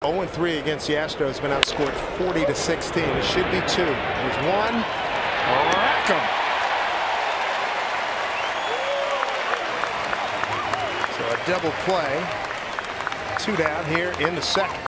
0-3 against the Astros, been outscored 40-16. It should be 2. There's one. Rackham. So a double play. 2 down here in the second.